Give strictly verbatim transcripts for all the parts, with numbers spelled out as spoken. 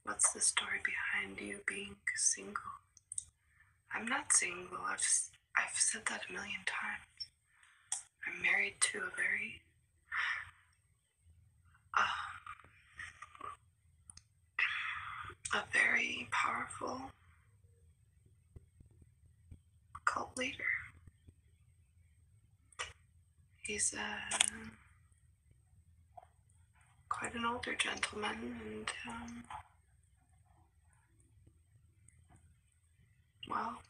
What's the story behind you being single? I'm not single. I've I've said that a million times. I'm married to a very uh, a very powerful cult leader. He's uh, quite an older gentleman, and um, well,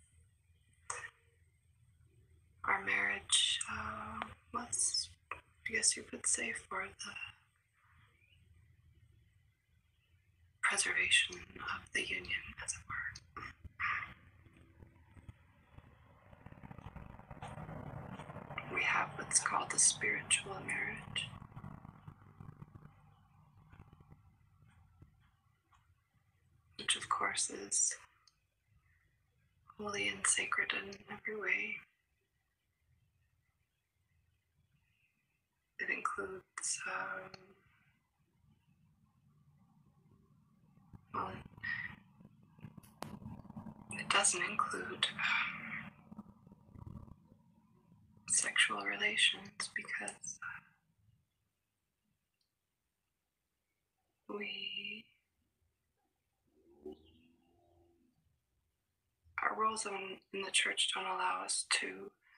our marriage uh, was, I guess you could say, for the preservation of the union, as it were. We have what's called the spiritual marriage, which of course is holy and sacred in every way. It includes, um, well, it doesn't include um, sexual relations because we, our roles in, in the church don't allow us to